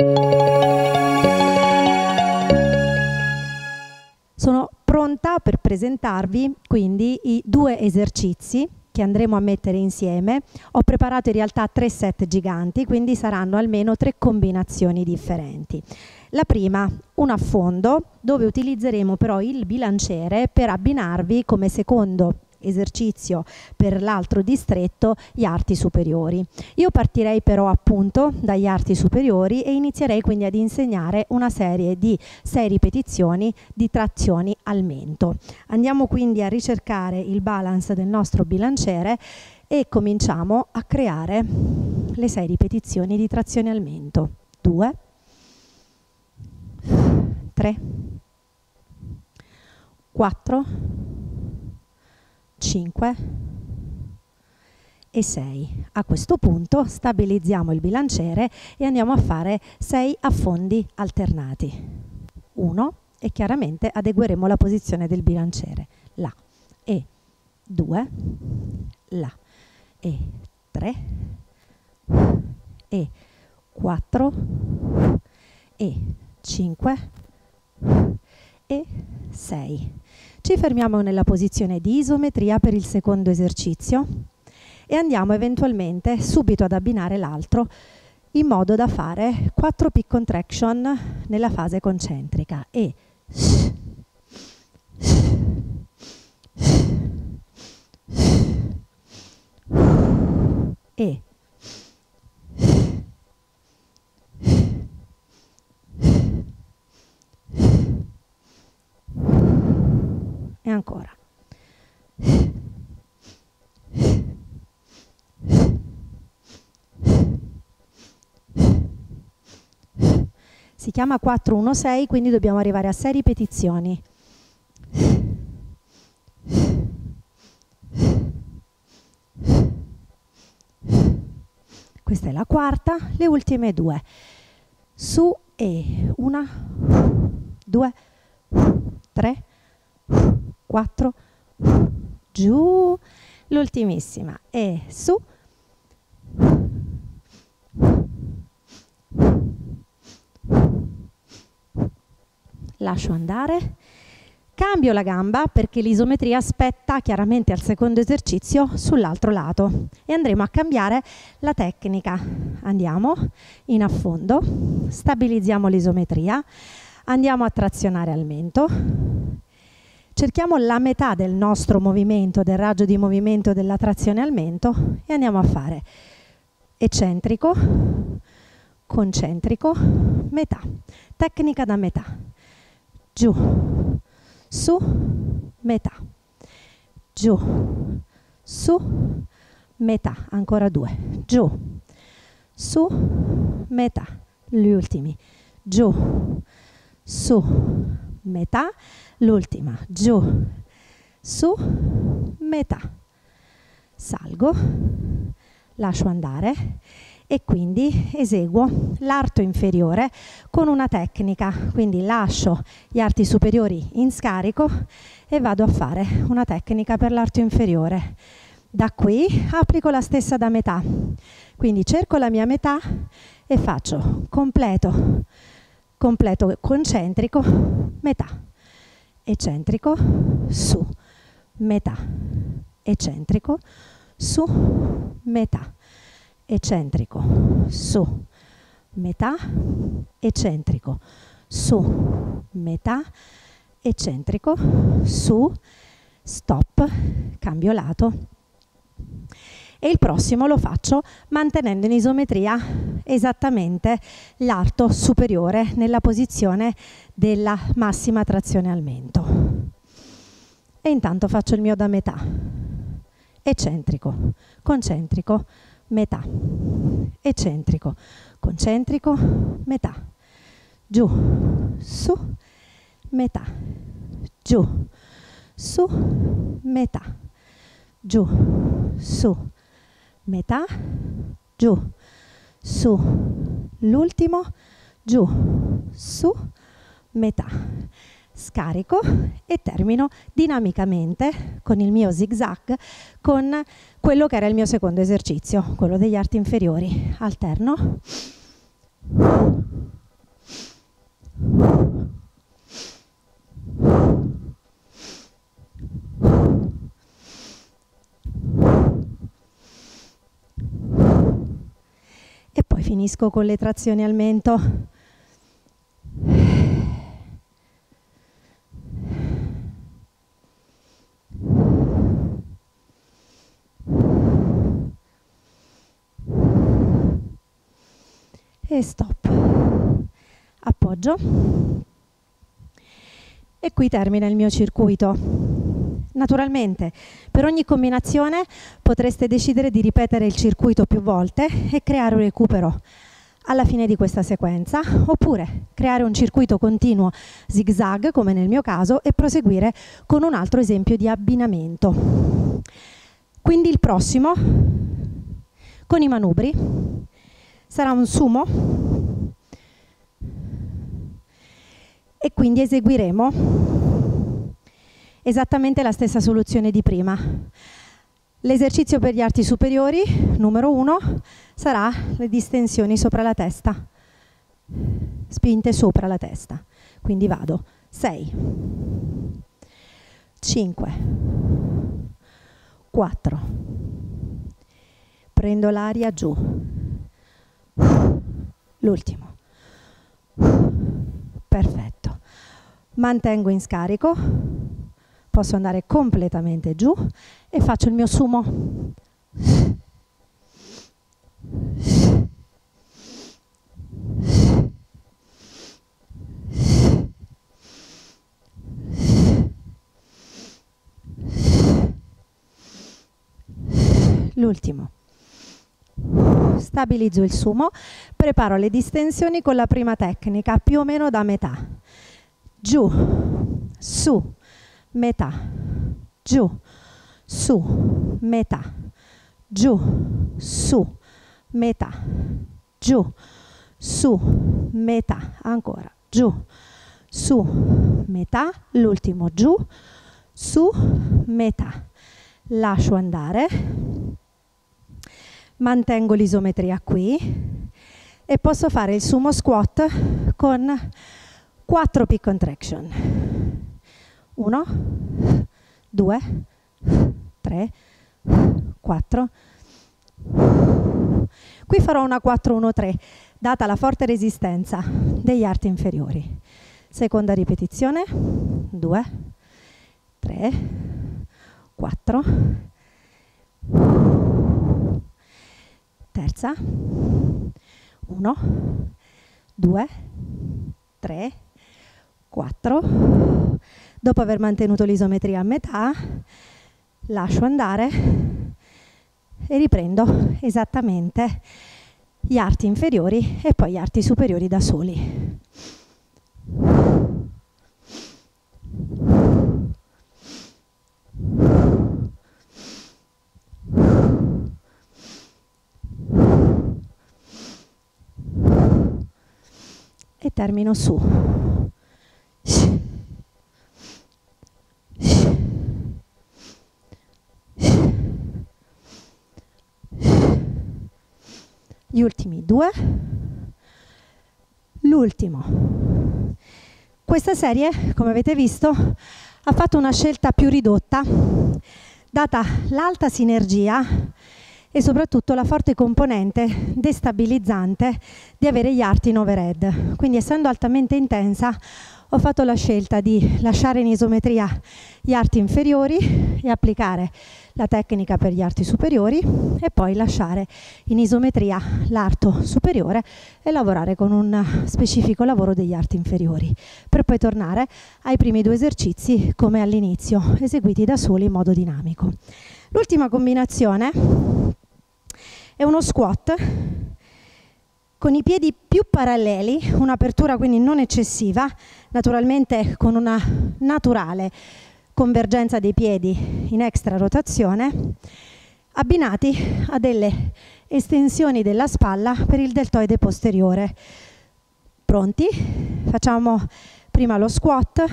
Sono pronta per presentarvi quindi i 2 esercizi che andremo a mettere insieme. Ho preparato in realtà 3 set giganti, quindi saranno almeno 3 combinazioni differenti. La prima, un affondo, dove utilizzeremo però il bilanciere per abbinarvi come secondo esercizio per l'altro distretto gli arti superiori. Io partirei però appunto dagli arti superiori e inizierei quindi ad insegnare una serie di 6 ripetizioni di trazioni al mento. Andiamo quindi a ricercare il balance del nostro bilanciere e cominciamo a creare le 6 ripetizioni di trazione al mento. 2, 3, 4, 5 e 6. A questo punto stabilizziamo il bilanciere e andiamo a fare 6 affondi alternati. 1 e chiaramente adegueremo la posizione del bilanciere. La e 2, la e 3 e 4 e 5 e 6. Ci fermiamo nella posizione di isometria per il secondo esercizio e andiamo eventualmente subito ad abbinare l'altro in modo da fare 4 peak contraction nella fase concentrica e e ancora. Si chiama 4-1-6, quindi dobbiamo arrivare a 6 ripetizioni. Questa è la quarta, le ultime 2. Su e 1, 2, 3, 4, giù, l'ultimissima e su, lascio andare, cambio la gamba perché l'isometria spetta chiaramente al secondo esercizio sull'altro lato e andremo a cambiare la tecnica. Andiamo in affondo, stabilizziamo l'isometria, andiamo a trazionare al mento. Cerchiamo la metà del nostro movimento, del raggio di movimento della trazione al mento e andiamo a fare eccentrico, concentrico, metà. Tecnica da metà. Giù, su, metà. Giù, su, metà. Ancora 2. Giù, su, metà. Gli ultimi. Giù, su, metà. L'ultima, giù, su, metà. Salgo, lascio andare e quindi eseguo l'arto inferiore con una tecnica. Quindi lascio gli arti superiori in scarico e vado a fare una tecnica per l'arto inferiore. Da qui applico la stessa da metà. Quindi cerco la mia metà e faccio completo concentrico, metà. Eccentrico, su, metà, eccentrico, su, metà, eccentrico, su, metà, eccentrico, su, metà, eccentrico, su, stop, cambio lato. E il prossimo lo faccio mantenendo in isometria esattamente l'arto superiore nella posizione della massima trazione al mento. E intanto faccio il mio da metà. Eccentrico, concentrico, metà. Eccentrico, concentrico, metà. Giù, su, metà. Giù, su, metà. Giù, su, metà, giù, su, l'ultimo, giù, su, metà. Scarico e termino dinamicamente con il mio zigzag con quello che era il mio secondo esercizio, quello degli arti inferiori. Alterno. Finisco con le trazioni al mento. E stop. Appoggio. E qui termina il mio circuito. Naturalmente, per ogni combinazione potreste decidere di ripetere il circuito più volte e creare un recupero alla fine di questa sequenza, oppure creare un circuito continuo zigzag, come nel mio caso, e proseguire con un altro esempio di abbinamento. Quindi il prossimo, con i manubri, sarà un sumo, e quindi eseguiremo esattamente la stessa soluzione di prima. L'esercizio per gli arti superiori, numero 1, sarà le distensioni sopra la testa, spinte sopra la testa. Quindi vado 6, 5, 4, prendo l'aria giù, l'ultimo, perfetto, mantengo in scarico, posso andare completamente giù e faccio il mio sumo. L'ultimo. Stabilizzo il sumo, preparo le distensioni con la prima tecnica, più o meno da metà. Giù, su, metà, giù, su, metà, giù, su, metà, giù, su, metà, ancora, giù, su, metà, l'ultimo giù, su, metà. Lascio andare, mantengo l'isometria qui e posso fare il sumo squat con 4 peak contraction. 1, 2, 3, 4. Qui farò una 4-1-3, data la forte resistenza degli arti inferiori. Seconda ripetizione, 2, 3, 4. Terza, 1, 2, 3, 4. Dopo aver mantenuto l'isometria a metà, lascio andare e riprendo esattamente gli arti inferiori e poi gli arti superiori da soli. E termino su. Gli ultimi 2, l'ultimo. Questa serie, come avete visto, ha fatto una scelta più ridotta, data l'alta sinergia e soprattutto la forte componente destabilizzante di avere gli arti in overhead. Quindi, essendo altamente intensa, ho fatto la scelta di lasciare in isometria gli arti inferiori e applicare la tecnica per gli arti superiori e poi lasciare in isometria l'arto superiore e lavorare con un specifico lavoro degli arti inferiori, per poi tornare ai primi 2 esercizi come all'inizio, eseguiti da soli in modo dinamico. L'ultima combinazione è uno squat con i piedi più paralleli, un'apertura quindi non eccessiva, naturalmente con una naturale convergenza dei piedi in extra rotazione, abbinati a delle estensioni della spalla per il deltoide posteriore. Pronti? Facciamo prima lo squat.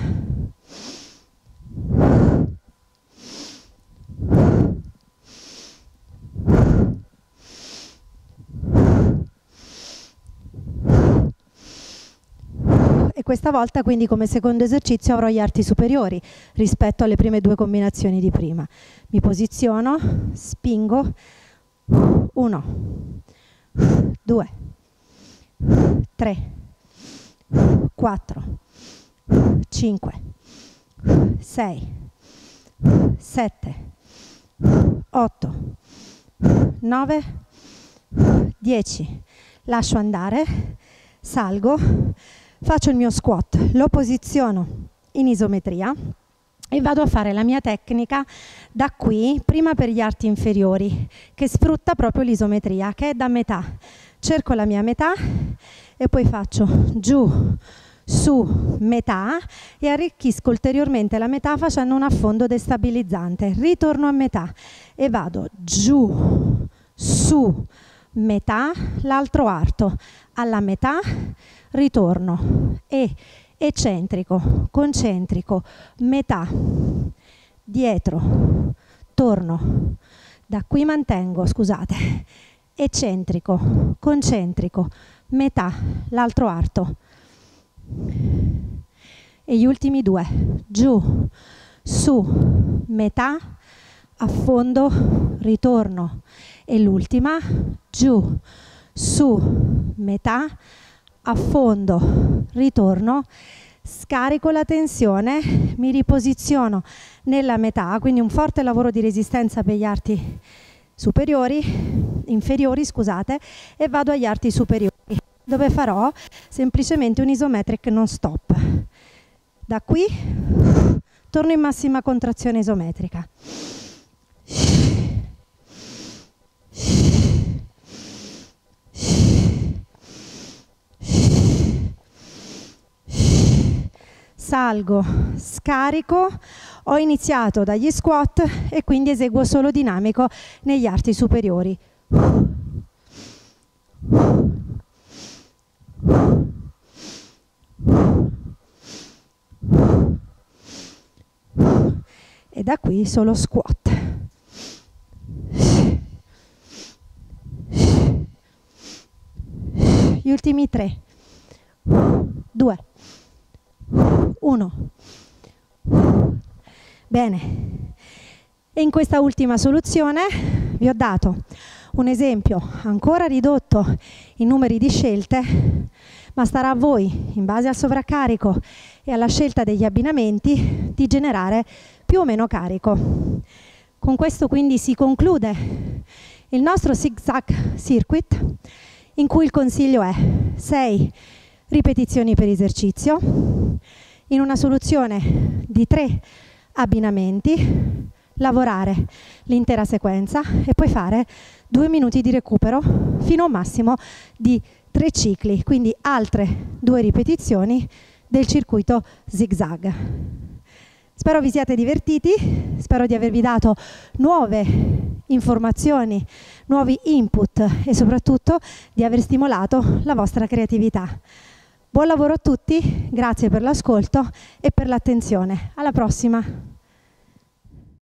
E questa volta quindi come secondo esercizio avrò gli arti superiori rispetto alle prime 2 combinazioni di prima. Mi posiziono, spingo, 1, 2, 3, 4, 5, 6, 7, 8, 9, 10. Lascio andare, salgo, faccio il mio squat, lo posiziono in isometria e vado a fare la mia tecnica da qui, prima per gli arti inferiori, che sfrutta proprio l'isometria, che è da metà. Cerco la mia metà e poi faccio giù, su, metà e arricchisco ulteriormente la metà facendo un affondo destabilizzante. Ritorno a metà e vado giù, su, metà, l'altro arto, alla metà, ritorno e eccentrico, concentrico, metà, dietro, torno, da qui mantengo, scusate, eccentrico, concentrico, metà, l'altro arto. E gli ultimi due, giù, su, metà, affondo, ritorno. E l'ultima, giù, su, metà, affondo, ritorno, scarico la tensione, mi riposiziono nella metà, quindi un forte lavoro di resistenza per gli arti inferiori, scusate, e vado agli arti superiori, dove farò semplicemente un isometric non stop. Da qui torno in massima contrazione isometrica. Salgo, scarico, ho iniziato dagli squat e quindi eseguo solo dinamico negli arti superiori. E da qui solo squat. Gli ultimi 3, 2, 1. Bene, e in questa ultima soluzione vi ho dato un esempio ancora ridotto in numeri di scelte, ma starà a voi, in base al sovraccarico e alla scelta degli abbinamenti, di generare più o meno carico. Con questo quindi si conclude il nostro zigzag circuit, in cui il consiglio è 6 ripetizioni per esercizio, in una soluzione di 3 abbinamenti, lavorare l'intera sequenza e poi fare 2 minuti di recupero fino a un massimo di 3 cicli, quindi altre 2 ripetizioni del circuito zigzag. Spero vi siate divertiti, spero di avervi dato nuove informazioni, nuovi input e soprattutto di aver stimolato la vostra creatività. Buon lavoro a tutti, grazie per l'ascolto e per l'attenzione. Alla prossima!